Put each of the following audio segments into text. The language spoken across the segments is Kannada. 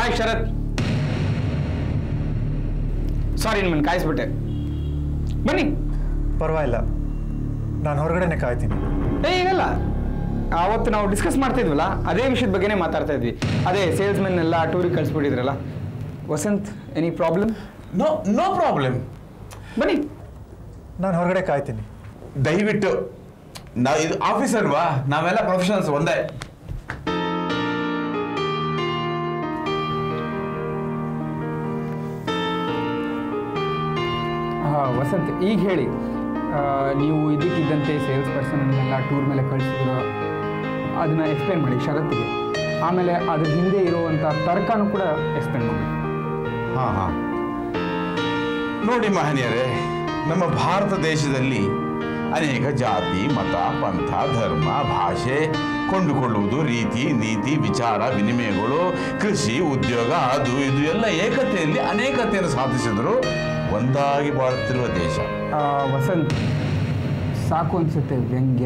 ಹಾಯ್ ಶರತ್. ಸಾರಿ ನಿಮ್ಮನ್ನು ಕಾಯಿಸ್ಬಿಟ್ಟೆ. ಬನ್ನಿ. ಪರವಾಗಿಲ್ಲ, ನಾನು ಹೊರಗಡೆನೆ ಕಾಯ್ತೀನಿ. ಈಗಲ್ಲ, ಅವತ್ತು ನಾವು ಡಿಸ್ಕಸ್ ಮಾಡ್ತಾ ಇದ್ವಲ್ಲ, ಅದೇ ವಿಷಯದ ಬಗ್ಗೆನೇ ಮಾತಾಡ್ತಾ ಇದ್ವಿ. ಅದೇ ಸೇಲ್ಸ್ಮೆನ್ ಎಲ್ಲ ಟೂರಿಗೆ ಕಳಿಸ್ಬಿಟ್ಟಿದ್ರಲ್ಲ. Vasant, any problem? No problem. ಬನ್ನಿ. ನಾನು ಹೊರಗಡೆ ಕಾಯ್ತೀನಿ. ದಯವಿಟ್ಟು, ಇದು ಆಫೀಸ್ ಅಲ್ವಾ, ನಾವೆಲ್ಲ ಪ್ರೊಫೆಷನಲ್ಸ್ ಒಂದೇ. ವಸಂತ್, ಈಗ ಹೇಳಿ, ನೀವು ಇದಕ್ಕಿದ್ದಂತೆ ಸೇಲ್ಸ್ ಪರ್ಸನ್ನೆಲ್ಲ ಟೂರ್ ಮೇಲೆ ಕಳಿಸಿದ್ರು, ಅದನ್ನ ಎಕ್ಸ್ಪ್ಲೇನ್ ಮಾಡಿ ಶರತ್ಗೆ. ಆಮೇಲೆ ಅದ್ರ ಹಿಂದೆ ಇರುವಂಥ ತರ್ಕನೂ ಕೂಡ ಎಕ್ಸ್ಪ್ಲೇನ್ ಮಾಡಿ. ಹಾಂ ನೋಡಿ ಮಹನೀಯರೇ, ನಮ್ಮ ಭಾರತ ದೇಶದಲ್ಲಿ ಅನೇಕ ಜಾತಿ, ಮತ, ಪಂಥ, ಧರ್ಮ, ಭಾಷೆ, ಕೊಂಡುಕೊಳ್ಳುವುದು, ರೀತಿ ನೀತಿ, ವಿಚಾರ ವಿನಿಮಯಗಳು, ಕೃಷಿ, ಉದ್ಯೋಗ, ಅದು ಇದು ಎಲ್ಲ ಏಕತೆಯಲ್ಲಿ ಅನೇಕತೆಯನ್ನು ಸಾಧಿಸಿದ್ರು ಒಂದಾಗಿ ಬಾಳುತ್ತಿರುವ ದೇಶ. ವಸಂತ್, ಸಾಕು ಅನ್ಸುತ್ತೆ ವ್ಯಂಗ್ಯ.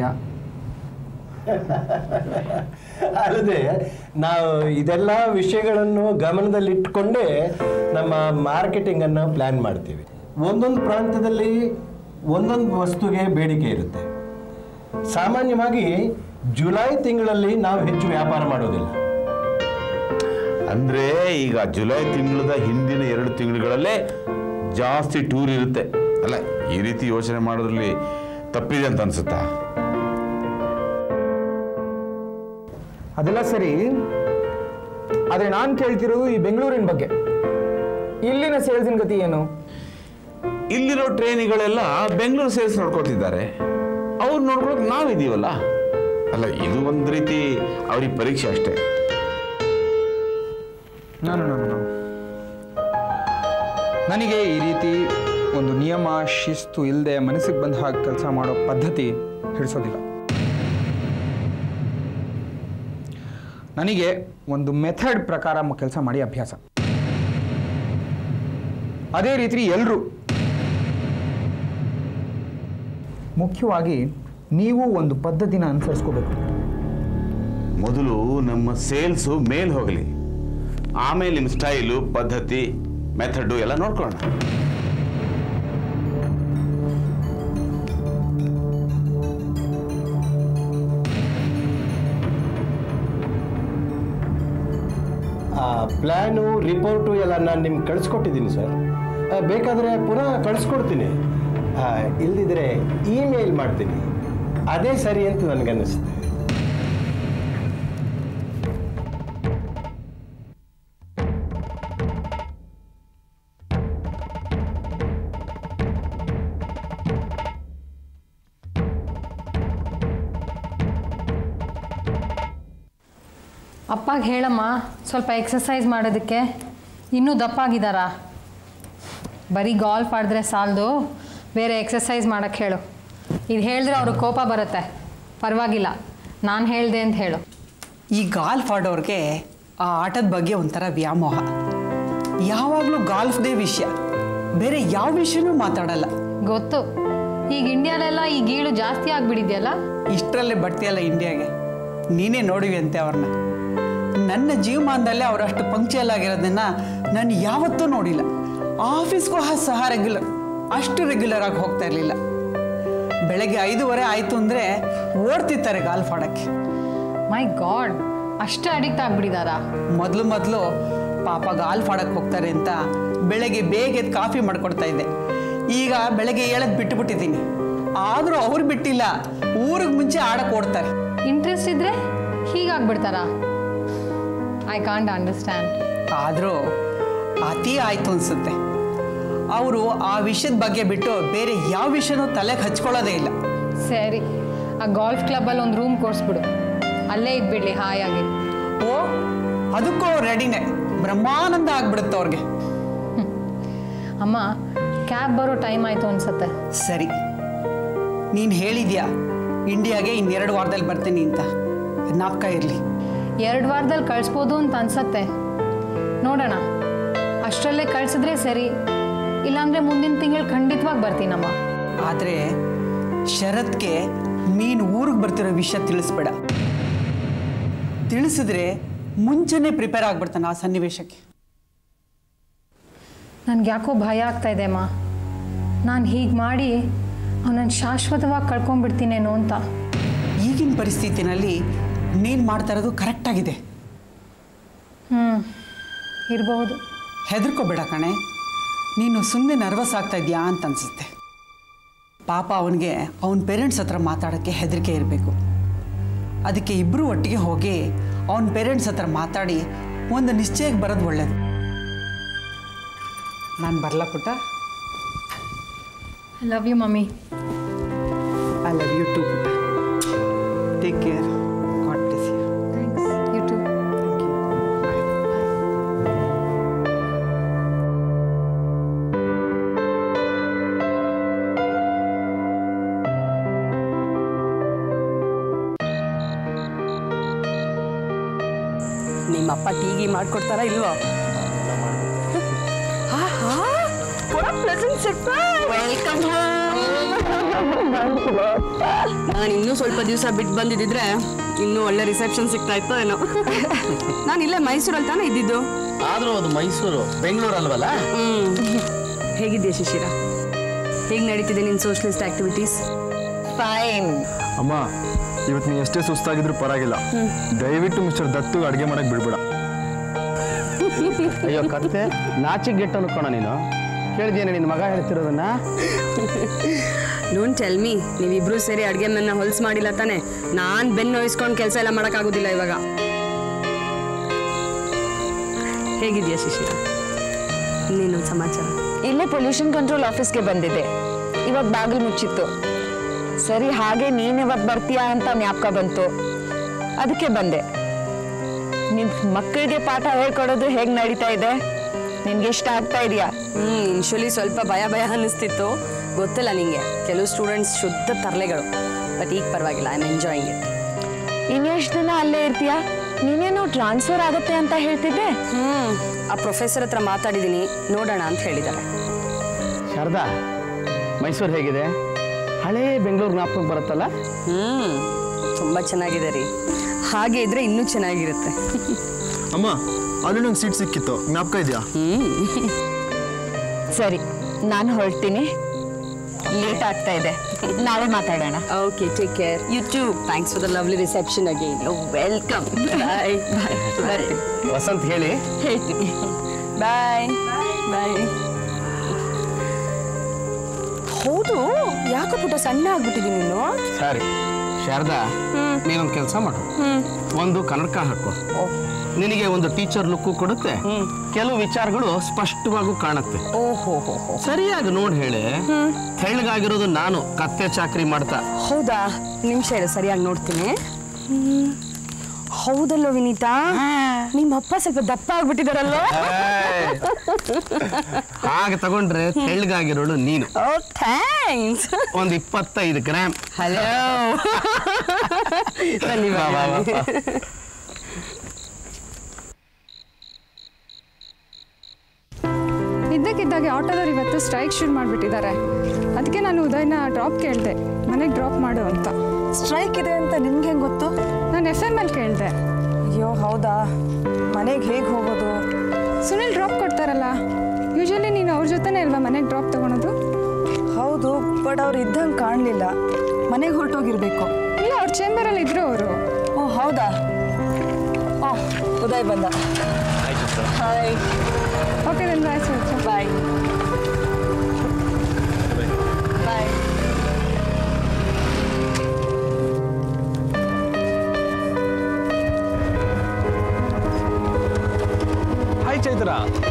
ಅಲ್ಲದೆ ನಾವು ಇದೆಲ್ಲ ವಿಷಯಗಳನ್ನು ಗಮನದಲ್ಲಿಟ್ಟುಕೊಂಡೇ ನಮ್ಮ ಮಾರ್ಕೆಟಿಂಗನ್ನು ಪ್ಲ್ಯಾನ್ ಮಾಡ್ತೀವಿ. ಒಂದೊಂದು ಪ್ರಾಂತ್ಯದಲ್ಲಿ ಒಂದೊಂದು ವಸ್ತುಗೆ ಬೇಡಿಕೆ ಇರುತ್ತೆ. ಸಾಮಾನ್ಯವಾಗಿ ಜುಲೈ ತಿಂಗಳಲ್ಲಿ ನಾವು ಹೆಚ್ಚು ವ್ಯಾಪಾರ ಮಾಡೋದಿಲ್ಲ. ಅಂದರೆ ಈಗ ಜುಲೈ ತಿಂಗಳದ ಹಿಂದಿನ 2 ತಿಂಗಳುಗಳಲ್ಲೇ ಜಾಸ್ತಿ ಟೂರ್ ಇರುತ್ತೆ ಅಲ್ಲ. ಈ ರೀತಿ ಯೋಚನೆ ಮಾಡೋದ್ರಲ್ಲಿ ತಪ್ಪಿದೆ ಅಂತ ಅನ್ಸುತ್ತಾ? ಅದೆಲ್ಲ ಸರಿ, ಆದರೆ ನಾನು ಕೇಳ್ತಿರೋ ಈ ಬೆಂಗಳೂರಿನ ಬಗ್ಗೆ. ಇಲ್ಲಿನ ಸೇಲ್ಸಿನ ಗತಿ ಏನು? ಇಲ್ಲಿರೋ ಟ್ರೈನಿಗಳೆಲ್ಲ ಬೆಂಗಳೂರು ಸೇಲ್ಸ್ ನೋಡ್ಕೊತಿದ್ದಾರೆ. ಅವ್ರು ನೋಡ್ಕೊಳಕ್ ನಾವಿದೀವಲ್ಲ. ಅಲ್ಲ, ಇದು ಒಂದು ರೀತಿ ಅವ್ರಿಗೆ ಪರೀಕ್ಷೆ ಅಷ್ಟೇ. ನಾನು ನನಗೆ ಈ ರೀತಿ ಒಂದು ನಿಯಮ ಶಿಸ್ತು ಇಲ್ಲದೆ ಮನಸ್ಸಿಗೆ ಬಂದ ಹಾಗೆ ಕೆಲಸ ಮಾಡೋ ಪದ್ಧತಿ ಹಿಡಿಸೋದಿಲ್ಲ. ನನಗೆ ಒಂದು ಮೆಥಡ್ ಪ್ರಕಾರ ಕೆಲಸ ಮಾಡಿ ಅಭ್ಯಾಸ. ಅದೇ ರೀತಿ ಎಲ್ಲರೂ, ಮುಖ್ಯವಾಗಿ ನೀವು ಒಂದು ಪದ್ಧತಿನ ಅನುಸರಿಸ್ಕೋಬೇಕು. ಮೊದಲು ನಮ್ಮ ಸೇಲ್ಸು ಮೇಲ್ ಹೋಗಲಿ, ಆಮೇಲೆ ನಿಮ್ಮ ಸ್ಟೈಲು, ಪದ್ಧತಿ, ಮೆಥಡು ಎಲ್ಲ ನೋಡ್ಕೊಳ್ಳೋಣ. ಪ್ಲ್ಯಾನು, ರಿಪೋರ್ಟು ಎಲ್ಲ ನಾನು ನಿಮ್ಗೆ ಕಳಿಸ್ಕೊಟ್ಟಿದ್ದೀನಿ ಸರ್. ಬೇಕಾದರೆ ಪುನಃ ಕಳಿಸ್ಕೊಡ್ತೀನಿ. ಇಲ್ಲದಿದ್ದರೆ ಇಮೇಲ್ ಮಾಡ್ತೀನಿ. ಅದೇ ಸರಿ ಅಂತ ನನಗನ್ನಿಸುತ್ತೆ. ಅಪ್ಪಾಗ ಹೇಳಮ್ಮ, ಸ್ವಲ್ಪ ಎಕ್ಸಸೈಸ್ ಮಾಡೋದಕ್ಕೆ. ಇನ್ನೂ ದಪ್ಪಾಗಿದ್ದಾರಾ? ಬರೀ ಗಾಲ್ಫ್ ಆಡಿದ್ರೆ ಸಾಲದು, ಬೇರೆ ಎಕ್ಸಸೈಸ್ ಮಾಡೋಕ್ಕೆ ಹೇಳು. ಇದು ಹೇಳಿದ್ರೆ ಅವ್ರಿಗೆ ಕೋಪ ಬರುತ್ತೆ. ಪರವಾಗಿಲ್ಲ, ನಾನು ಹೇಳಿದೆ ಅಂತ ಹೇಳು. ಈ ಗಾಲ್ಫ್ ಆಡೋರಿಗೆ ಆ ಆಟದ ಬಗ್ಗೆ ಒಂಥರ ವ್ಯಾಮೋಹ. ಯಾವಾಗಲೂ ಗಾಲ್ಫ್ದೇ ವಿಷಯ, ಬೇರೆ ಯಾವ ವಿಷಯನೂ ಮಾತಾಡಲ್ಲ. ಗೊತ್ತು, ಈಗ ಇಂಡಿಯಾಲೆಲ್ಲ ಈ ಗೀಳು ಜಾಸ್ತಿ ಆಗಿಬಿಟ್ಟಿದೆಯಲ್ಲ. ಇಷ್ಟರಲ್ಲೇ ಬರ್ತೀಯಲ್ಲ ಇಂಡಿಯಾಗೆ, ನೀನೇ ನೋಡಿವಿ ಅಂತೆ ಅವ್ರನ್ನ. ನನ್ನ ಜೀವಮಾನದಲ್ಲೇ ಅವರಷ್ಟು ಪಂಕ್ಚುಯಲ್ ಆಗಿರೋದನ್ನ ನಾನು ಯಾವತ್ತೂ ನೋಡಿಲ್ಲ. ಆಫೀಸ್ಗೂ ಸಹ ಅಷ್ಟು ರೆಗ್ಯುಲರ್ ಆಗಿ ಹೋಗ್ತಾ ಇರಲಿಲ್ಲ. ಬೆಳಗ್ಗೆ 5:15 ಆಯಿತು ಅಂದರೆ ಓಡ್ತಿರ್ತಾರೆ ಗಾಲ್ಫ್ ಆಡೋಕ್ಕೆ. ಮೈ ಗಾಡ್, ಅಷ್ಟು ಅಡಿಕ್ಟ್ ಆಗಿಬಿಟ್ಟಿದಾರಾ? ಮೊದಲು ಪಾಪ ಗಾಲ್ಫ್ ಆಡೋಕ್ಕೆ ಹೋಗ್ತಾರೆ ಅಂತ ಬೆಳಗ್ಗೆ ಬೇಗ ಎದ್ದು ಕಾಫಿ ಮಾಡ್ಕೊಡ್ತಾ ಇದ್ದೆ. ಈಗ ಬೆಳಗ್ಗೆ ಹೇಳೋದು ಬಿಟ್ಟುಬಿಟ್ಟಿದ್ದೀನಿ. ಆದರೂ ಅವ್ರು ಬಿಟ್ಟಿಲ್ಲ, ಊರಿಗೆ ಮುಂಚೆ ಆಡಕ್ಕೆ ಓಡ್ತಾರೆ. ಇಂಟ್ರೆಸ್ಟ್ ಇದ್ರೆ ಹೀಗಾಗ್ಬಿಡ್ತಾರಾ? I can't understand. ಆದರೂ ಅತಿ ಆಯಿತು ಅನಿಸುತ್ತೆ. ಅವರು ಆ ವಿಷಯದ ಬಗ್ಗೆ ಬಿಟ್ಟು ಬೇರೆ ಯಾವ ವಿಷಯನೂ ತಲೆಗೆ ಹಚ್ಕೊಳ್ಳೋದೇ ಇಲ್ಲ. ಸರಿ, ಆ ಗಾಲ್ಫ್ ಕ್ಲಬ್ಬಲ್ಲಿ ಒಂದು ರೂಮ್ ಕೊಡಿಸ್ಬಿಡು, ಅಲ್ಲೇ ಇದ್ಬಿಡ್ಲಿ ಹಾಯಾಗಿ. ಓ, ಅದಕ್ಕೂ ಅವ್ರು ರೆಡಿನೇ. ಬ್ರಹ್ಮಾನಂದ ಆಗ್ಬಿಡುತ್ತೆ ಅವ್ರಿಗೆ. ಅಮ್ಮ, ಕ್ಯಾಬ್ ಬರೋ ಟೈಮ್ ಆಯಿತು ಅನ್ಸುತ್ತೆ. ಸರಿ, ನೀನು ಹೇಳಿದ್ಯಾ ಇಂಡಿಯಾಗೆ ಇನ್ನು 2 ವಾರದಲ್ಲಿ ಬರ್ತೀನಿ ಅಂತ. ಜ್ಞಾಪಕ ಇರಲಿ. 2 ವಾರದಲ್ಲಿ ಕಳಿಸ್ಬೋದು ಅಂತ ಅನ್ಸತ್ತೆ. ನೋಡೋಣ, ಅಷ್ಟರಲ್ಲೇ ಕಳಿಸಿದ್ರೆ ಸರಿ, ಇಲ್ಲಾಂದರೆ ಮುಂದಿನ ತಿಂಗಳು ಖಂಡಿತವಾಗಿ ಬರ್ತೀನಮ್ಮ. ಆದರೆ ಶರತ್ಗೆ ನೀನು ಊರಿಗೆ ಬರ್ತಿರೋ ವಿಷಯ ತಿಳಿಸ್ಬೇಡ. ತಿಳಿಸಿದ್ರೆ ಮುಂಚೆನೇ ಪ್ರಿಪೇರ್ ಆಗ್ಬಿಡ್ತಾನೆ ಆ ಸನ್ನಿವೇಶಕ್ಕೆ. ನನಗೆ ಯಾಕೋ ಭಯ ಆಗ್ತಾ ಇದೆ ಅಮ್ಮ. ನಾನು ಹೀಗೆ ಮಾಡಿ ಅವನನ್ನು ಶಾಶ್ವತವಾಗಿ ಕಳ್ಕೊಂಡ್ಬಿಡ್ತೀನೇನೋ ಅಂತ. ಈಗಿನ ಪರಿಸ್ಥಿತಿನಲ್ಲಿ ನೀನು ಮಾಡ್ತಾ ಇರೋದು ಕರೆಕ್ಟಾಗಿದೆ. ಇರಬಹುದು. ಹೆದರ್ಕೋಬೇಡ ಕಣೆ. ನೀನು ಸುಮ್ಮನೆ ನರ್ವಸ್ ಆಗ್ತಾ ಇದೆಯಾ ಅಂತ ಅನಿಸುತ್ತೆ. ಪಾಪ ಅವನಿಗೆ ಅವನ ಪೇರೆಂಟ್ಸ್ ಹತ್ರ ಮಾತಾಡೋಕ್ಕೆ ಹೆದರಿಕೆ ಇರಬೇಕು. ಅದಕ್ಕೆ ಇಬ್ಬರು ಒಟ್ಟಿಗೆ ಹೋಗಿ ಅವನ ಪೇರೆಂಟ್ಸ್ ಹತ್ರ ಮಾತಾಡಿ ಒಂದು ನಿಶ್ಚಯಕ್ಕೆ ಬರೋದು ಒಳ್ಳೆಯದು. ನಾನು ಬರಲಾ ಪುಟ್ಟ? I love you mummy. I love you too ಪುಟ್ಟ. Take care. God bless you. Thanks. You too. Thank you. ನಿಮ್ಮಪ್ಪ ಟೀಗಿ ಮಾಡ್ಕೊಡ್ತಾರಾ ಇಲ್ವೋ? ನಾನು ಇನ್ನೂ ಸ್ವಲ್ಪ ದಿವಸ ಬಿಟ್ಟು ಬಂದಿದ್ದಿದ್ರೆ ಇನ್ನೂ ಒಳ್ಳೆ ರಿಸೆಪ್ಷನ್ ಸಿಗ್ತಾ ಇತ್ತೋ ಏನೋ. ನಾನು ಇಲ್ಲೇ ಮೈಸೂರಲ್ಲಿ ತಾನೇ ಇದ್ದಿದ್ದು. ಆದ್ರೂ ಅದು ಮೈಸೂರು, ಬೆಂಗಳೂರು ಅಲ್ವಲ್ಲ? ಹೇಗಿದೆಯಾ ಶಿಶಿರ? ಹೇಗೆ ನಡೀತಿದೆ ನಿನ್ನ ಸೋಷಲಿಸ್ಟ್ ಆಕ್ಟಿವಿಟೀಸ್? ಫೈನ್. ಅಮ್ಮ, ಇವತ್ತು ನೀ ಎಷ್ಟೇ ಸುಸ್ತಾಗಿದ್ರು ಪರವಾಗಿಲ್ಲ, ದಯವಿಟ್ಟು ಮಿಸ್ಟರ್ ದತ್ತು ಅಡುಗೆ ಮಾಡಕ್ ಬಿಡ್ಬೇಡ. ಅಯ್ಯೋ ಕತ್ತೆ, ನಾಚಿಗೆ ಗೆಟ್ಟು ಅನ್ಕೋಣ ನೀನು. ಕೇಳಿದೇನೆ ನಿನ್ನ ಮಗ ಹೇಳ್ತಿರೋದನ್ನ? Don't tell me. ನೀವಿಬ್ರು ಸೇರಿ ಅಡುಗೆ ನನ್ನ ಹೊಲ್ಸ್ ಮಾಡಿಲ್ಲ ತಾನೆ? ನಾನು ಬೆನ್ನು ನೋಯಿಸ್ಕೊಂಡು ಕೆಲಸ ಎಲ್ಲ ಮಾಡೋಕ್ಕಾಗೋದಿಲ್ಲ ಇವಾಗ. ಹೇಗಿದೆಯಾ ಶಿಶಿರ? ಇನ್ನೇನು ಸಮಾಚಾರ? ಇಲ್ಲೇ ಪೊಲ್ಯೂಷನ್ ಕಂಟ್ರೋಲ್ ಆಫೀಸ್ಗೆ ಬಂದಿದೆ. ಇವಾಗ ಬಾಗಿಲು ಮುಚ್ಚಿತ್ತು. ಸರಿ, ಹಾಗೆ ನೀನು ಇವತ್ತು ಬರ್ತೀಯಾ ಅಂತ ಜ್ಞಾಪಕ ಬಂತು, ಅದಕ್ಕೆ ಬಂದೆ. ನಿನ್ ಮಕ್ಕಳಿಗೆ ಪಾಠ ಹೇಳ್ಕೊಡೋದು ಹೇಗೆ ನಡೀತಾ ಇದೆ? ನಿನ್ಗೆ ಇಷ್ಟ ಆಗ್ತಾ ಇದೆಯಾ? ಇನ್ಶುಲಿ ಸ್ವಲ್ಪ ಭಯ ಅನ್ನಿಸ್ತಿತ್ತು, ಗೊತ್ತಿಲ್ಲ ನಿಂಗೆ. ಕೆಲವು ಸ್ಟೂಡೆಂಟ್ಸ್ ಶುದ್ಧ ತರಲೆಗಳು, ಬಟ್ ಈಗ ಪರವಾಗಿಲ್ಲ. I am enjoying it. ಇನ್ನೆಷ್ಟು ದಿನ ಅಲ್ಲೇ ಇರ್ತೀಯಾ? ನೀನೇನು ಟ್ರಾನ್ಸ್ಫರ್ ಆಗುತ್ತೆ ಅಂತ ಹೇಳ್ತಿದ್ದೆ? ಆ ಪ್ರೊಫೆಸರ್ ಹತ್ರ ಮಾತಾಡಿದ್ದೀನಿ, ನೋಡೋಣ ಅಂತ ಹೇಳಿದ್ದಾರೆ. ಶಾರದಾ, ಮೈಸೂರು ಹೇಗಿದೆ? ಹಳೇ ಬೆಂಗಳೂರು ಜ್ಞಾಪಕಕ್ಕೆ ಬರುತ್ತಲ್ಲ? ತುಂಬ ಚೆನ್ನಾಗಿದೆ ರೀ. ಹಾಗೆ ಇದ್ರೆ ಇನ್ನೂ ಚೆನ್ನಾಗಿರುತ್ತೆ. ಅಮ್ಮ, ಅಲ್ಲಿ ನಂಗೆ ಸೀಟ್ ಸಿಕ್ಕಿತ್ತು, ಜ್ಞಾಪಕ ಇದೆಯಾ? ಸರಿ, ನಾನು ಹೊರಡ್ತೀನಿ. ಲೇಟ್ ಆಗ್ತಾ ಇದೆ, ನಾಳೆ ಮಾತಾಡೋಣ. Okay, take care. You too. Thanks for the lovely reception again. Welcome. Bye. Bye. Vasant ಹೇಳಿ. ಹೇಳ್ತೀನಿ. ಬಾಯ್ ಬಾಯ್. ಹೌದು, ಯಾಕೋ ಪುಟ್ಟ ಸಣ್ಣ ಆಗ್ಬಿಟ್ಟಿದ್ದೀನಿ ನೀನು? ಸರಿ ಶಾರದಾ, ನೀನೊಂದು ಕೆಲಸ ಮಾಡು. ಒಂದು ಕನ್ನಡಕ ಹಾಕು. ನಿನಗೆ ಒಂದು ಟೀಚರ್ ಲುಕ್ಕು ಕೊಡುತ್ತೆ, ಕೆಲವು ವಿಚಾರಗಳು ಸ್ಪಷ್ಟವಾಗೂ ಕಾಣುತ್ತೆ. ಓಹೋ, ಸರಿಯಾಗಿ ನೋಡಿ ಹೇಳಿ. ತೆಳ್ಳಗಾಗಿರೋದು ನಾನು, ಕತ್ತೆ ಚಾಕ್ರಿ ಮಾಡ್ತಾ. ಹೌದಾ? ನಿಮಿಷ ಇರು, ಸರಿಯಾಗಿ ನೋಡ್ತೀನಿ. ಹೌದಲ್ಲೋ ವಿನೀತಾ, ನಿಮ್ಮಪ್ಪ ಸ್ವಲ್ಪ ದಪ್ಪ ಆಗ್ಬಿಟ್ಟಿದಾರಲ್ಲ. ಹಾಗೆ ತಗೊಂಡ್ರೆ ತೆಳ್ಳಗಾಗಿರೋಳು ನೀನು. Oh, thanks. ಒಂದು 25 ಗ್ರಾಮ್. ಹಲೋ. ಇದ್ದಕ್ಕಿದ್ದಾಗೆ ಆಟೋದವ್ರು ಇವತ್ತು ಸ್ಟ್ರೈಕ್ ಶುರು ಮಾಡಿಬಿಟ್ಟಿದ್ದಾರೆ. ಅದಕ್ಕೆ ನಾನು ಉದಯನ ಡ್ರಾಪ್ ಕೇಳಿದೆ, ಮನೆಗೆ ಡ್ರಾಪ್ ಮಾಡು ಅಂತ. ಸ್ಟ್ರೈಕ್ ಇದೆ ಅಂತ ನಿನ್ಗೆ ಹೆಂಗೆ ಗೊತ್ತು? ನಾನು FM ಅಲ್ಲಿ ಕೇಳಿದೆ. ಅಯ್ಯೋ ಹೌದಾ? ಮನೆಗೆ ಹೇಗೆ ಹೋಗೋದು? ಸುನಿಲ್ ಡ್ರಾಪ್ ಕೊಡ್ತಾರಲ್ಲ, ಯೂಶಲಿ ನೀನು ಅವ್ರ ಜೊತೆನೇ ಅಲ್ವಾ ಮನೆಗೆ ಡ್ರಾಪ್ ತೊಗೊಳೋದು? ಹೌದು, ಬಟ್ ಅವ್ರು ಇದ್ದಂಗೆ ಕಾಣಲಿಲ್ಲ. ಮನೆಗೆ ಹೊರಟೋಗಿರ್ಬೇಕು. ಇಲ್ಲ, ಅವ್ರ ಚೇಂಬರಲ್ಲಿ ಇದ್ರು ಅವರು. ಓ ಹೌದಾ? ಓಹ್, ಉದಯ್ ಬಂದ. Hi. Okay, then bye sir. Bye bye. Hi Chaitra.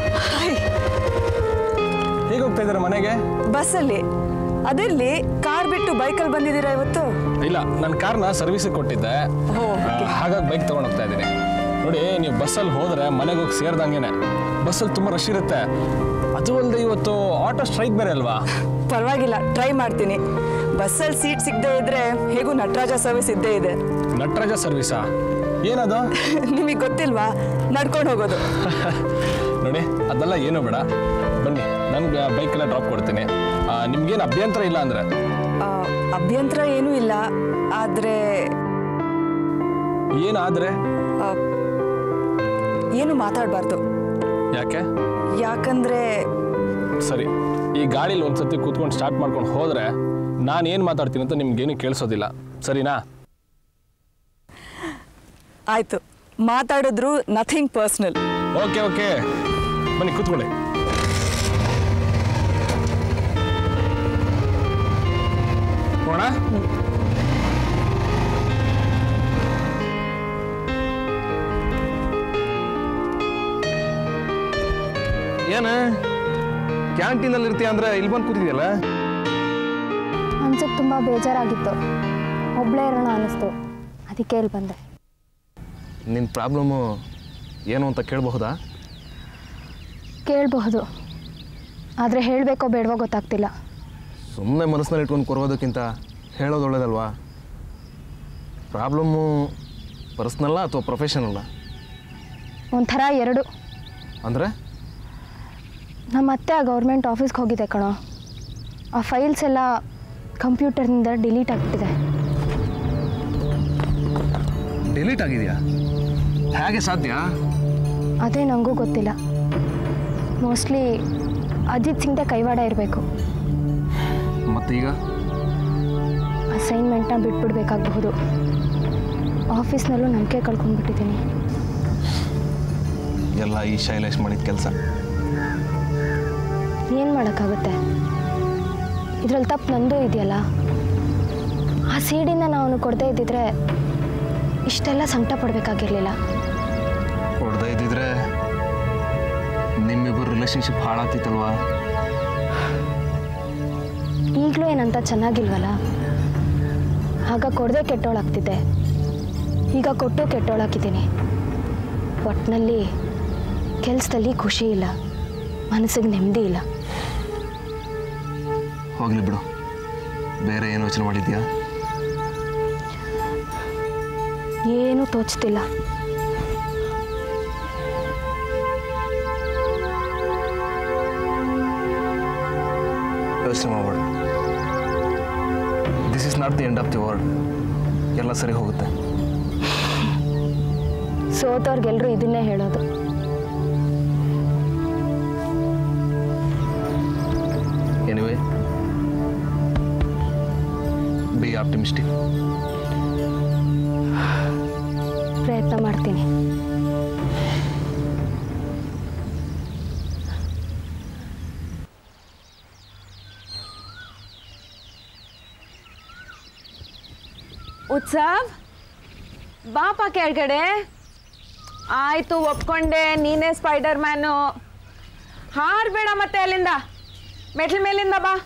ಹೇಗೆ ಹೋಗ್ತಾ ಇದ್ದೀರಾ ಮನೆಗೆ? ಬಸ್ಸಲ್ಲಿ. ಅದಿರ್ಲಿ, ಕಾರ್ ಬಿಟ್ಟು ಬೈಕಲ್ಲಿ ಬಂದಿದ್ದೀರಾ ಇವತ್ತು? ಇಲ್ಲ, ನನ್ನ ಕಾರ್ನ ಸರ್ವಿಸಿಗೆ ಕೊಟ್ಟಿದ್ದೆ, ಹಾಗಾಗಿ ಬೈಕ್ ತೊಗೊಂಡು ಹೋಗ್ತಾ ಇದ್ದೀನಿ. ನೋಡಿ, ನೀವು ಬಸ್ಸಲ್ಲಿ ಹೋದರೆ ಮನೆಗೆ ಹೋಗಿ ಸೇರ್ದಂಗೆನೆ. ಬಸ್ಸಲ್ಲಿ ತುಂಬ ರಶ್ ಇರುತ್ತೆ. ಅದು ಅಲ್ಲದೆ ಇವತ್ತು ಆಟೋ ಸ್ಟ್ರೈಕ್ ಬೇರೆ ಅಲ್ವಾ? ಪರವಾಗಿಲ್ಲ, ಟ್ರೈ ಮಾಡ್ತೀನಿ. ಬಸ್ಸಲ್ಲಿ ಸೀಟ್ ಸಿಗದೆ ಇದ್ರೆ ಹೇಗೂ ನಟರಾಜ ಸರ್ವಿಸ್ ಇದ್ದೇ ಇದೆ. ನಟರಾಜ ಸರ್ವಿಸಾ? ಏನದು? ನಿಮಗೆ ಗೊತ್ತಿಲ್ವಾ? ನಡ್ಕೊಂಡು ಹೋಗೋದು. ನೋಡಿ, ಅದೆಲ್ಲ ಏನೂ ಬೇಡ, ಬನ್ನಿ, ನನಗೆ ಬೈಕೆಲ್ಲ ಡ್ರಾಪ್ ಕೊಡ್ತೀನಿ. ನಿಮ್ಗೇನು ಅಭ್ಯಂತರ ಇಲ್ಲ ಅಂದರೆ? ಅಭ್ಯಂತರ ಏನೂ ಇಲ್ಲ, ಆದರೆ ಏನಾದರೆ? ಏನು ಮಾತಾಡಬಾರ್ದು. ಯಾಕೆ? ಯಾಕಂದ್ರೆ ಸರಿ, ಈ ಗಾಡೀಲಿ ಒಂದ್ಸತಿ ಕೂತ್ಕೊಂಡು ಸ್ಟಾರ್ಟ್ ಮಾಡ್ಕೊಂಡು ಹೋದರೆ ನಾನು ಏನು ಮಾತಾಡ್ತೀನಿ ಅಂತ ನಿಮ್ಗೇನು ಕೇಳಿಸೋದಿಲ್ಲ, ಸರಿನಾ? ಆಯಿತು, ಮಾತಾಡಿದ್ರು ನಥಿಂಗ್ ಪರ್ಸ್ನಲ್. ಓಕೆ ಓಕೆ, ಬನ್ನಿ ಕೂತ್ಕೊಳ್ಳಿ. ಹೋಣ ಏನು ಕ್ಯಾಂಟೀನಲ್ಲಿ ಇರ್ತೀಯ ಅಂದ್ರೆ ಇಲ್ಲಿ ಬಂದು ಕೂತಿದ್ಯಲ್ಲ? ಮನ್ಸಿಗೆ ತುಂಬ ಬೇಜಾರಾಗಿತ್ತು, ಒಬ್ಬಳೇ ಇರೋಣ ಅನ್ನಿಸ್ತು, ಅದಕ್ಕೆ ಇಲ್ಲಿ ಬಂದೆ. ನಿನ್ನ ಪ್ರಾಬ್ಲಮ್ಮು ಏನು ಅಂತ ಕೇಳಬಹುದಾ? ಕೇಳಬಹುದು, ಆದರೆ ಹೇಳಬೇಕೋ ಬೇಡವೋ ಗೊತ್ತಾಗ್ತಿಲ್ಲ. ಸುಮ್ಮನೆ ಮನಸ್ಸಿನಲ್ಲಿ ಇಟ್ಕೊಂಡು ಕೊರೋದಕ್ಕಿಂತ ಹೇಳೋದು ಒಳ್ಳೇದಲ್ವಾ? ಪ್ರಾಬ್ಲಮ್ಮು ಪರ್ಸ್ನಲ್ಲ ಅಥವಾ ಪ್ರೊಫೆಷನಲ್ಲ? ಒಂಥರ ಎರಡು. ಅಂದರೆ ನಮ್ಮ ಅತ್ತೆ ಆ ಗೌರ್ಮೆಂಟ್ ಆಫೀಸ್ಗೆ ಹೋಗಿದೆ ಕಣೋ. ಆ ಫೈಲ್ಸ್ ಎಲ್ಲ ಕಂಪ್ಯೂಟರ್ನಿಂದ ಡಿಲೀಟ್ ಆಗಿಬಿಟ್ಟಿದೆ. ಡಿಲೀಟ್ ಆಗಿದೆಯಾ? ಹೇಗೆ ಸಾಧ್ಯ? ಅದೇ ನನಗೂ ಗೊತ್ತಿಲ್ಲ. ಮೋಸ್ಟ್ಲಿ ಅಜಿತ್ ಸಿಂಗ್ದೆ ಕೈವಾಡ ಇರಬೇಕು. ಮತ್ತೀಗ ಅಸೈನ್ಮೆಂಟ್ನ ಬಿಟ್ಬಿಡ್ಬೇಕಾಗಬಹುದು. ಆಫೀಸ್ನಲ್ಲೂ ನಂಬಿಕೆ ಕಳ್ಕೊಂಡ್ಬಿಟ್ಟಿದ್ದೀನಿ. ಎಲ್ಲ ಈ ಶೈಲೇಶ್ ಮಾಡಿದ ಕೆಲಸ. ಏನು ಮಾಡೋಕ್ಕಾಗುತ್ತೆ? ಇದರಲ್ಲಿ ತಪ್ಪು ನಂದು ಇದೆಯಲ್ಲ. ಆ ಸೀಡಿನ ನಾವು ಕೊಡದೇ ಇದ್ದಿದ್ರೆ ಇಷ್ಟೆಲ್ಲ ಸಂಕಟ ಪಡಬೇಕಾಗಿರಲಿಲ್ಲ. ಕೊಡದೇ ಇದ್ದಿದ್ರೆ ನಿಮ್ಮಿಬ್ಬರು ರಿಲೇಷನ್ಶಿಪ್ ಹಾಳಾಗ್ತಿತ್ತಲ್ವಾ? ಈಗಲೂ ಏನಂತ ಚೆನ್ನಾಗಿಲ್ವಲ್ಲ. ಆಗ ಕೊಡದೆ ಕೆಟ್ಟೋಳಾಗ್ತಿದ್ದೆ, ಈಗ ಕೊಟ್ಟು ಕೆಟ್ಟೋಳಾಗಿದ್ದೀನಿ. ಒಟ್ಟಿನಲ್ಲಿ ಕೆಲಸದಲ್ಲಿ ಖುಷಿ ಇಲ್ಲ, ಮನಸ್ಸಿಗೆ ನೆಮ್ಮದಿ ಇಲ್ಲ. ಹೋಗ್ಲಿ ಬಿಡು, ಬೇರೆ ಏನು ಯೋಚನೆ ಮಾಡಿದ್ಯಾ? ಏನೂ ತೋಚ್ತಿಲ್ಲ. ಯೋಚನೆ ಮಾಡಬೇಡ. This is not the end of the world. ಎಲ್ಲ ಸರಿ ಹೋಗುತ್ತೆ. ಸೋತವ್ರಿಗೆಲ್ಲರೂ ಇದನ್ನೇ ಹೇಳೋದು. Anyway, be optimistic. ಪ್ರಯತ್ನ ಮಾಡ್ತೀನಿ. ಉತ್ಸವ್, ಬಾಪ ಕೆಳಗಡೆ. ಆಯಿತು, ಒಪ್ಕೊಂಡೆ, ನೀನೇ ಸ್ಪೈಡರ್ ಮ್ಯಾನು. ಹಾರಬೇಡ ಮತ್ತೆ ಅಲ್ಲಿಂದ, ಮೆಟ್ಲ ಮೇಲಿಂದ ಬಾ.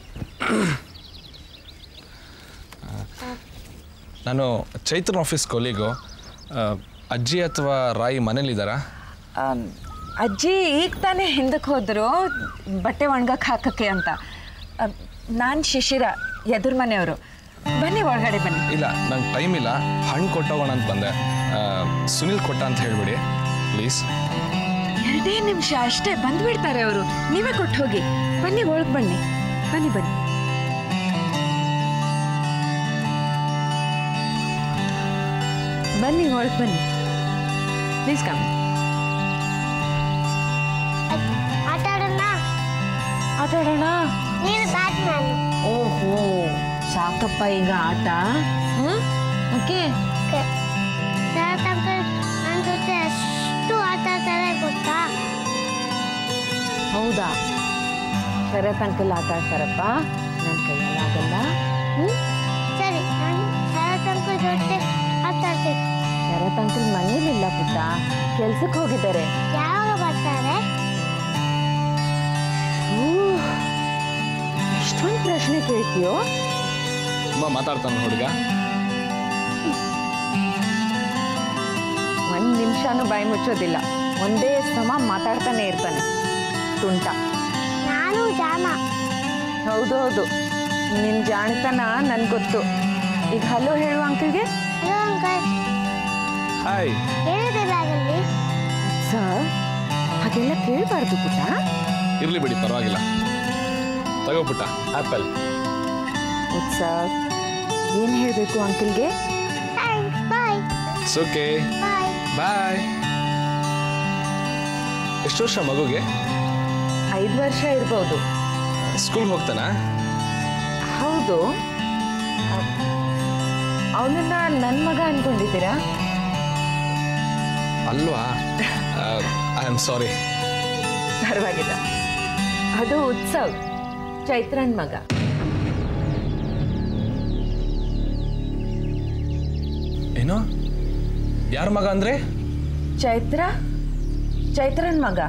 ನಾನು ಚೈತ್ರನ್ ಆಫೀಸ್ ಕೊಲೀಗು. ಅಜ್ಜಿ ಅಥವಾ ರಾಯಿ ಮನೇಲಿದ್ದಾರಾ? ಅಜ್ಜಿ ಈಗ ತಾನೇ ಹಿಂದಕ್ಕೆ ಹೋದರು ಬಟ್ಟೆ ಒಣಗಕ್ಕೆ ಹಾಕಕ್ಕೆ ಅಂತ. ನಾನು ಶಿಶಿರ, ಎದುರು ಮನೆಯವರು. ಬನ್ನಿ ಒಳಗಡೆ ಬನ್ನಿ. ಇಲ್ಲ, ನಂಗೆ ಟೈಮ್ ಇಲ್ಲ, ಹಣ್ಣು ಕೊಟ್ಟೋಗೋಣ ಅಂತ ಬಂದೆ. ಸುನಿಲ್ ಕೊಟ್ಟ ಅಂತ ಹೇಳ್ಬಿಡಿ ಪ್ಲೀಸ್. 2 ನಿಮಿಷ ಅಷ್ಟೇ, ಬಂದ್ಬಿಡ್ತಾರೆ ಅವರು. ನೀವೇ ಕೊಟ್ಟು ಹೋಗಿ. ಬನ್ನಿ ಒಳಗೆ ಬನ್ನಿ, ಬನ್ನಿ ಬನ್ನಿ. ಬನ್ನಿ ಒಳಗೆ ಬನ್ನಿ, ಪ್ಲೀಸ್ ಕಮ್. ಆಟಾಡೋಣ. ಓಹೋ, ಸಾಕಪ್ಪ ಈಗ ಆಟ. ಓಕೆ. ನನ್ನ ಜೊತೆ ಎಷ್ಟು ಆಟ ಆಡ್ತಾರೆ ಗೊತ್ತಾ? ಹೌದಾ? ಶರತ್ ಅಂಕಲ್ ಆಟ ಆಡ್ತಾರಪ್ಪ, ನನ್ನ ಕೈಯಲ್ಲಾಗಲ್ಲ. ಸರಿ, ನಾನು ಶರತ್ ಅಂಕಲ್ ಜೊತೆ ಆಟ ಆಡ್ತೀನಿ. ಶರತ್ ಅಂಕಲ್ ಮನೇಲಿಲ್ಲ ಪುಟ್ಟ, ಕೆಲ್ಸಕ್ಕೆ ಹೋಗಿದ್ದಾರೆ. ಯಾವಾಗ ಬರ್ತಾರೆ? ಇಷ್ಟೊಂದು ಪ್ರಶ್ನೆ ಕೇಳ್ತೀಯೋ? ಮಾತಾಡ್ತಾನೆ ಹುಡುಗ. 1 ನಿಮಿಷನೂ ಬಾಯಿ ಮುಚ್ಚೋದಿಲ್ಲ, ಒಂದೇ ಸಮ ಮಾತಾಡ್ತಾನೆ ಇರ್ತಾನೆ. ತುಂಟ. ನಾನು ಜಾಣ. ಹೌದು ಹೌದು, ನಿನ್ನ ಜಾಣತನ ನನ್ಗೆ ಗೊತ್ತು. ಈಗ ಹಲೋ ಹೇಳುವ ಅಂಕಲ್ಗೆ. Hello uncle. ಹಾಯ್. ಏನಿದೆ ಬ್ಯಾಗಲ್ಲಿ? ಸರ್, ಹಾಗೆಲ್ಲ ಕೇಳಬಾರ್ದು ಪುಟ್ಟ. ಇರ್ಲಿ ಬಿಡಿ, ಪರವಾಗಿಲ್ಲ. ತಗೋ ಪುಟ್ಟ, ಆಪಲ್. ಉತ್ಸವ್, ಏನು ಹೇಳಬೇಕು ಅಂಕಲ್ಗೆ? Thanks, bye. It's okay, bye. Bye. ಎಷ್ಟು ವರ್ಷ ಮಗುಗೆ? 5 ವರ್ಷ ಇರ್ಬೋದು. ಸ್ಕೂಲ್ಗೆ ಹೋಗ್ತಾನಾ? ಹೌದು. ಅವನನ್ನ ನನ್ನ ಮಗ ಅನ್ಕೊಂಡಿದ್ದೀರಾ? ಅಲ್ವಾ? I am sorry. ಪರವಾಗಿಲ್ಲ. ಅದು ಉತ್ಸವ್, ಚೈತ್ರನ್ ಮಗ. ಏನು? ಯಾರ ಮಗ ಅಂದ್ರೆ? ಚೈತ್ರನ್ ಮಗ.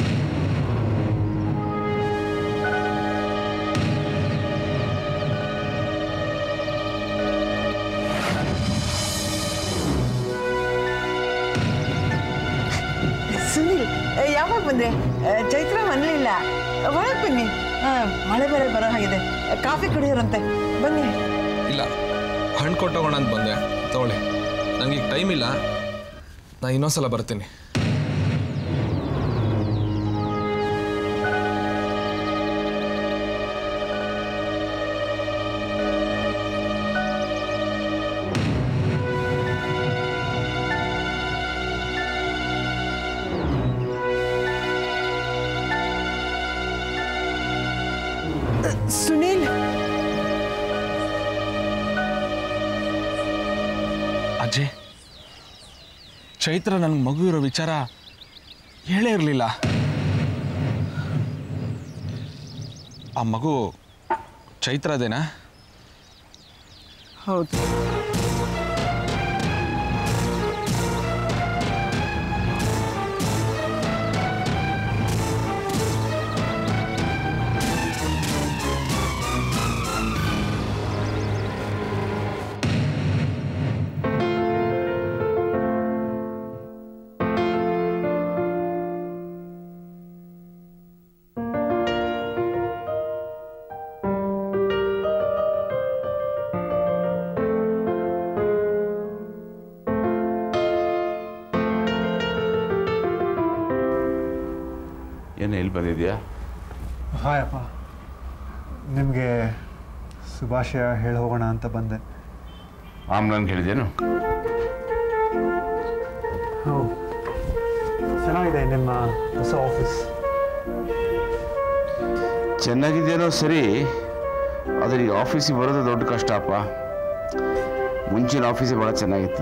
ಸುನಿಲ್, ಯಾವಾಗ ಬಂದ್ರೆ? ಚೈತ್ರ ಮನೇಲಿಲ್ಲ. ಒಳಗೆ ಬನ್ನಿ. ಮಳೆ ಬೇರೆ ಬರೋ ಹಾಗಿದೆ. ಕಾಫಿ ಕುಡಿಯೋರಂತೆ, ಬನ್ನಿ. ಇಲ್ಲ, ಹಣ್ಣು ಕೊಟ್ಟೋಗೋಣ ಅಂತ ಬಂದೆ. ತಗೊಳ್ಳಿ. ನನಗೆ ಟೈಮ್ ಇಲ್ಲ, ನಾನು ಇನ್ನೊಂದ್ಸಲ ಬರ್ತೀನಿ. ಸುನೀಲ್, ಅಜಯ್, ಚೈತ್ರ ನನಗೆ ಮಗು ಇರೋ ವಿಚಾರ ಹೇಳೇ ಇರಲಿಲ್ಲ. ಆ ಮಗು ಚೈತ್ರದೇನಾ? ಹೌದು. ಏನು ಎಲ್ಲಿ ಬಂದಿದ್ಯಾ? ಹಾಯ್ ಅಪ್ಪ, ನಿಮಗೆ ಶುಭಾಶಯ ಹೇಳಿ ಹೋಗೋಣ ಅಂತ ಬಂದೆ. ಆಮ್ಲಂಗೆ ಹೇಳಿದೇನು? ಹೌದು, ಚೆನ್ನಾಗಿದೆ ನಿಮ್ಮ ಹೊಸ ಆಫೀಸ್. ಚೆನ್ನಾಗಿದೆಯೋ ಸರಿ, ಆದರೆ ಈ ಆಫೀಸಿಗೆ ಬರೋದು ದೊಡ್ಡ ಕಷ್ಟ ಅಪ್ಪ. ಮುಂಚಿನ ಆಫೀಸೇ ಭಾಳ ಚೆನ್ನಾಗಿತ್ತು.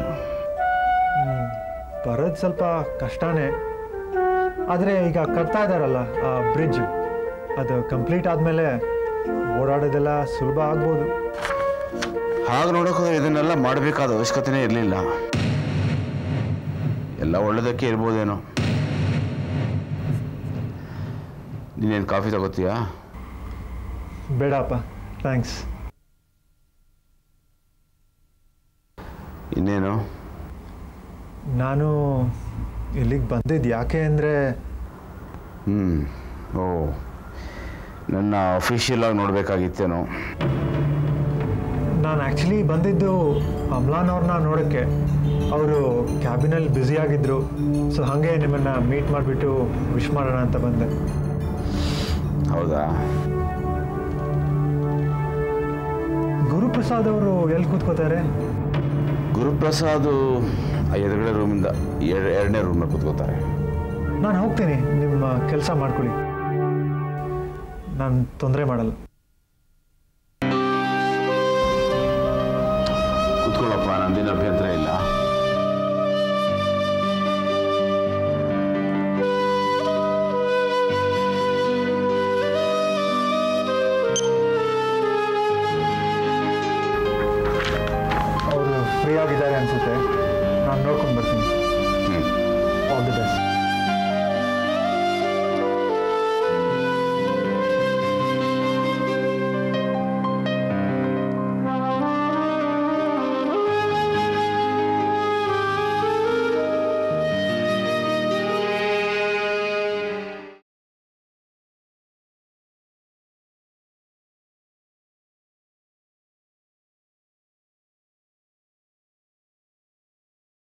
ಬರೋದು ಸ್ವಲ್ಪ ಕಷ್ಟನೇ, ಆದರೆ ಈಗ ಕಟ್ತಾ ಇದ್ದಾರಲ್ಲ ಆ ಬ್ರಿಡ್ಜ್, ಅದು ಕಂಪ್ಲೀಟ್ ಆದಮೇಲೆ ಓಡಾಡೋದೆಲ್ಲ ಸುಲಭ ಆಗ್ಬೋದು. ಹಾಗೆ ನೋಡೋಕೆ ಇದನ್ನೆಲ್ಲ ಮಾಡಬೇಕಾದ ಅವಶ್ಯಕತೆನೇ ಇರಲಿಲ್ಲ. ಎಲ್ಲ ಒಳ್ಳೆಯದಕ್ಕೆ ಇರ್ಬೋದೇನೋ. ನೀನೇನು ಕಾಫಿ ತಗೋತೀಯಾ? ಬೇಡಪ್ಪ, ಥ್ಯಾಂಕ್ಸ್. ಇನ್ನೇನು? ನಾನು ಇಲ್ಲಿಗೆ ಬಂದಿದ್ದು ಯಾಕೆ ಅಂದರೆ, ಓ, ನನ್ನ ಅಫಿಷಿಯಲ್ ಆಗಿ ನೋಡಬೇಕಾಗಿತ್ತೇನೋ. ನಾನು ಆ್ಯಕ್ಚುಲಿ ಬಂದಿದ್ದು ಅಮ್ಲಾನ್ ಅವ್ರನ್ನ ನೋಡೋಕ್ಕೆ. ಅವರು ಕ್ಯಾಬಿನಲ್ಲಿ ಬ್ಯುಸಿಯಾಗಿದ್ದರು, ಸೊ ಹಾಗೆ ನಿಮ್ಮನ್ನು ಮೀಟ್ ಮಾಡಿಬಿಟ್ಟು ವಿಶ್ ಮಾಡೋಣ ಅಂತ ಬಂದೆ. ಹೌದಾ? ಗುರುಪ್ರಸಾದ್ ಅವರು ಎಲ್ಲಿ ಕೂತ್ಕೋತಾರೆ? ಗುರುಪ್ರಸಾದ್ ಎದುರುಗಡೆ ರೂಮಿಂದ ಎರಡನೇ ರೂಮ್ನಲ್ಲಿ ಕೂತ್ಕೋತಾರೆ. ನಾನು ಹೋಗ್ತೀನಿ, ನಿಮ್ಮ ಕೆಲಸ ಮಾಡ್ಕೊಳ್ಳಿ, ನಾನು ತೊಂದರೆ ಮಾಡಲ್ಲ. ಕೂತ್ಕೊಳ್ಳಪ್ಪ, ನಂದೇನು ಅಭ್ಯಂತರ ಇಲ್ಲ. ಅವರು ಫ್ರೀ ಆಗಿದ್ದಾರೆ ಅನಿಸುತ್ತೆ, ನಾನು ನೋಡ್ಕೊಂಡು ಬರ್ತೀನಿ.